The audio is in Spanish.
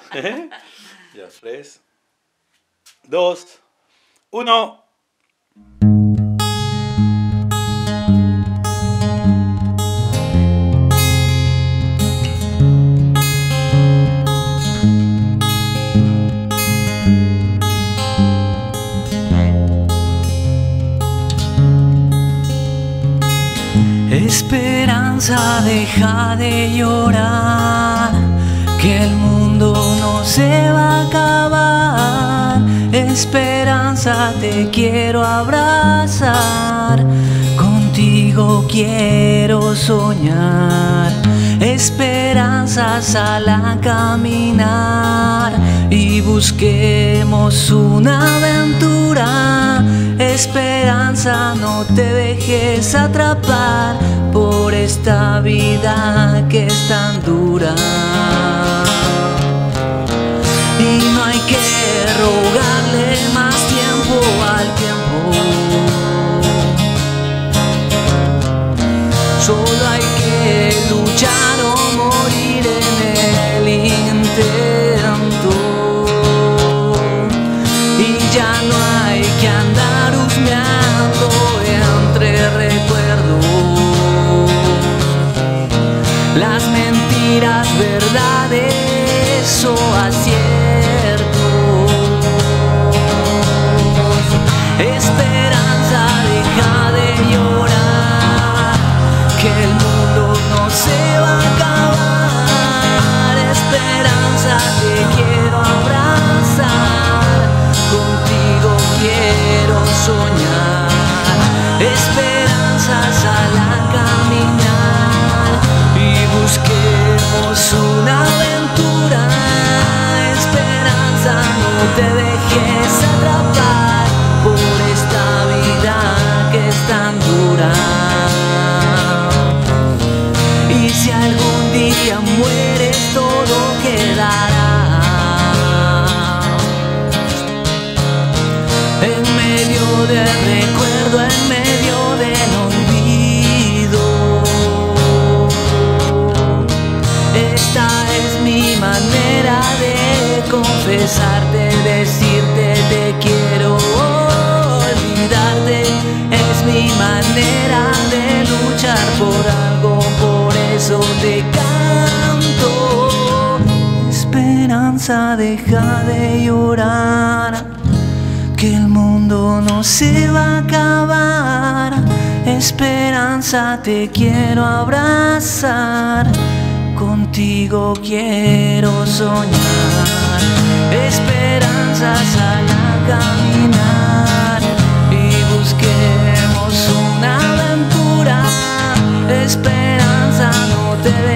Ya, 3, 2, 1. Esperanza, deja de llorar, que el mundo no se va a acabar. Esperanza, te quiero abrazar, contigo quiero soñar. Esperanza, sal a caminar y busquemos una aventura. Esperanza, no te dejes atrapar por esta vida que es tan dura. Y no hay que rogarle más tiempo al tiempo, solo hay que luchar o morir en el intento. Y ya no hay que andar husmeando entre recuerdos las mentiras, verdades o aciertos. Esperanza, deja de llorar, que el mundo no se va a acabar. Esperanza, te quiero abrazar, contigo quiero soñar. Esperanza, sal a caminar y busquemos una aventura. Esperanza, no te dejes atrapar por esta vida que es tan dura. Y si algún día mueres, todo quedará. En medio del recuerdo, en medio del olvido. Esta es mi manera de confesarte, decirte te quiero, olvidarte. Es mi manera de luchar por algo, por eso te canto. Esperanza, deja de llorar, que el mundo no se va a acabar. Esperanza, te quiero abrazar, contigo quiero soñar. Esperanza, sal a caminar y busquemos una aventura. Esperanza, no te